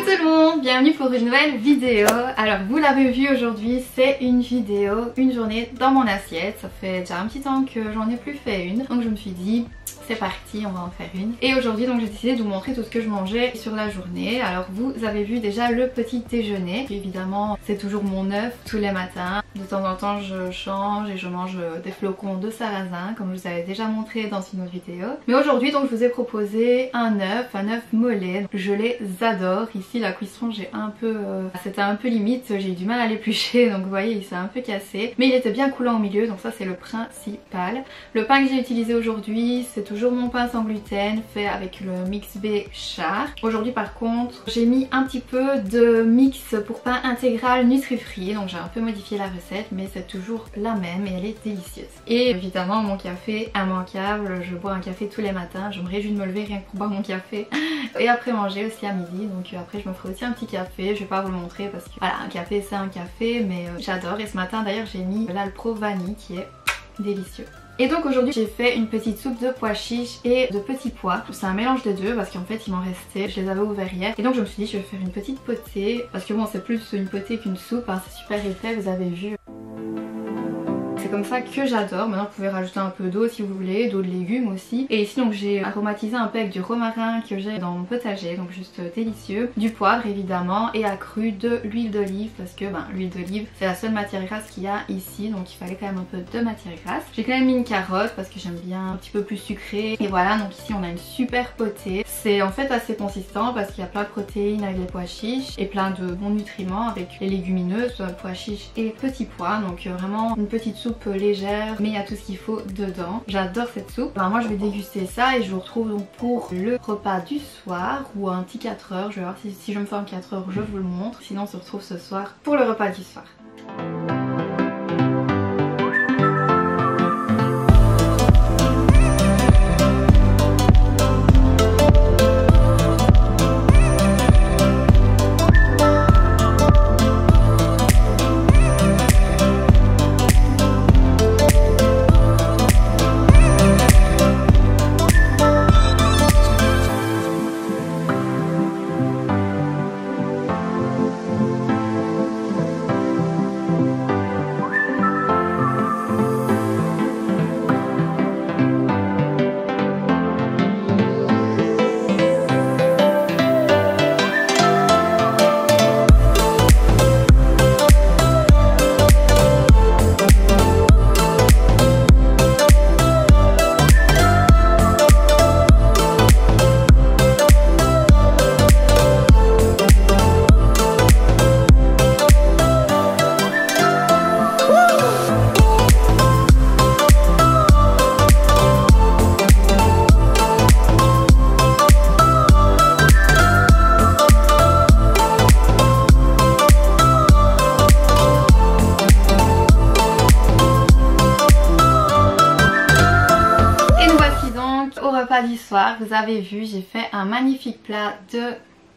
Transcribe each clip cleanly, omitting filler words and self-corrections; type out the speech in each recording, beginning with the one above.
tout le monde, bienvenue pour une nouvelle vidéo. Alors vous l'avez vu aujourd'hui, c'est une vidéo, une journée dans mon assiette. Ça fait déjà un petit temps que j'en ai plus fait une, donc je me suis dit c'est parti, on va en faire une. Et aujourd'hui donc j'ai décidé de vous montrer tout ce que je mangeais sur la journée. Alors vous avez vu déjà le petit déjeuner. Évidemment c'est toujours mon œuf tous les matins. De temps en temps je change et je mange des flocons de sarrasin comme je vous avais déjà montré dans une autre vidéo. Mais aujourd'hui donc je vous ai proposé un œuf mollet. Je les adore. Ici la cuisson j'ai un peu... c'était un peu limite, j'ai eu du mal à l'éplucher donc vous voyez il s'est un peu cassé. Mais il était bien coulant au milieu donc ça c'est le principal. Le pain que j'ai utilisé aujourd'hui c'est toujours mon pain sans gluten fait avec le mix B Char. Aujourd'hui par contre j'ai mis un petit peu de mix pour pain intégral Nutri-Free, donc j'ai un peu modifié la recette mais c'est toujours la même et elle est délicieuse. Et évidemment mon café immanquable, je bois un café tous les matins, je me réjouis de me lever rien que pour boire mon café et après manger aussi à midi, donc après je me ferai aussi un petit café, je vais pas vous le montrer parce que voilà un café c'est un café mais j'adore. Et ce matin d'ailleurs j'ai mis l'Alpro Vanille qui est délicieux. Et donc aujourd'hui j'ai fait une petite soupe de pois chiches et de petits pois. C'est un mélange des deux parce qu'en fait il m'en restait, je les avais ouverts hier. Et donc je me suis dit je vais faire une petite potée parce que bon c'est plus une potée qu'une soupe, hein. C'est super épais, vous avez vu. C'est comme ça que j'adore. Maintenant vous pouvez rajouter un peu d'eau si vous voulez, d'eau de légumes aussi. Et ici donc j'ai aromatisé un peu avec du romarin que j'ai dans mon potager, donc juste délicieux. Du poivre évidemment et accru de l'huile d'olive parce que l'huile d'olive c'est la seule matière grasse qu'il y a ici, donc il fallait quand même un peu de matière grasse. J'ai quand même mis une carotte parce que j'aime bien un petit peu plus sucré. Et voilà, donc ici on a une super potée. C'est en fait assez consistant parce qu'il y a plein de protéines avec les pois chiches et plein de bons nutriments avec les légumineuses, pois chiches et petits pois. Donc vraiment une petite soupe légère mais il y a tout ce qu'il faut dedans. J'adore cette soupe. Alors moi je vais déguster ça et je vous retrouve donc pour le repas du soir ou un petit 4 heures. Je vais voir si je me fais un 4 heures je vous le montre. Sinon on se retrouve ce soir pour le repas du soir. Du soir, vous avez vu, j'ai fait un magnifique plat de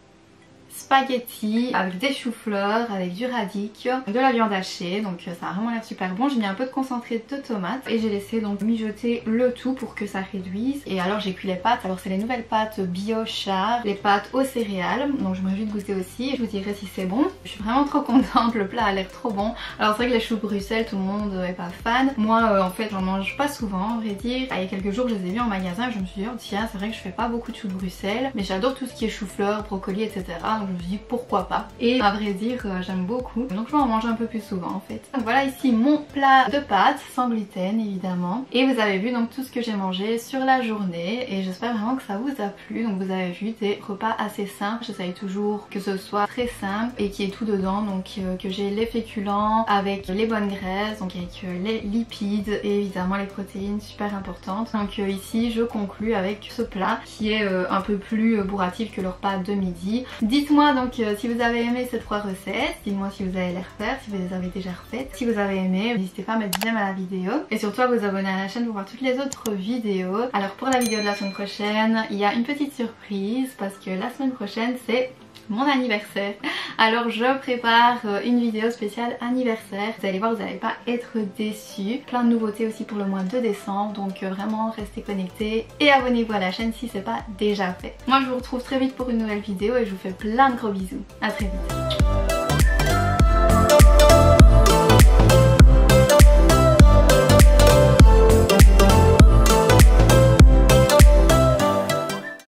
spaghetti avec des choux-fleurs, avec du radicchio, de la viande hachée, donc ça a vraiment l'air super bon. J'ai mis un peu de concentré de tomate et j'ai laissé donc mijoter le tout pour que ça réduise. Et alors j'ai cuit les pâtes, alors c'est les nouvelles pâtes bio Char, les pâtes aux céréales, donc je me réjouis de goûter aussi et je vous dirai si c'est bon. Je suis vraiment trop contente, le plat a l'air trop bon. Alors c'est vrai que les choux Bruxelles tout le monde est pas fan, moi en fait j'en mange pas souvent, à vrai dire. Il y a quelques jours je les ai vus en magasin et je me suis dit oh tiens c'est vrai que je fais pas beaucoup de choux Bruxelles, mais j'adore tout ce qui est chou-fleur, brocoli etc. Donc je me suis dit pourquoi pas, et à vrai dire j'aime beaucoup donc je vais en manger un peu plus souvent en fait. Donc voilà ici mon plat de pâtes sans gluten évidemment, et vous avez vu donc tout ce que j'ai mangé sur la journée et j'espère vraiment que ça vous a plu. Donc vous avez vu des repas assez simples, j'essaye toujours que ce soit très simple et qu'il y ait tout dedans, donc que j'ai les féculents avec les bonnes graisses, donc avec les lipides et évidemment les protéines super importantes. Donc ici je conclue avec ce plat qui est un peu plus bourratif que le repas de midi. Dites-moi donc si vous avez aimé ces 3 recettes, dites-moi si vous allez les refaire, si vous les avez déjà refaites. Si vous avez aimé, n'hésitez pas à mettre j'aime à la vidéo et surtout à vous abonner à la chaîne pour voir toutes les autres vidéos. Alors pour la vidéo de la semaine prochaine, il y a une petite surprise parce que la semaine prochaine c'est mon anniversaire. Alors je prépare une vidéo spéciale anniversaire. Vous allez voir, vous n'allez pas être déçus. Plein de nouveautés aussi pour le mois de décembre. Donc vraiment restez connectés et abonnez-vous à la chaîne si c'est pas déjà fait. Moi je vous retrouve très vite pour une nouvelle vidéo et je vous fais plein de gros bisous. À très vite.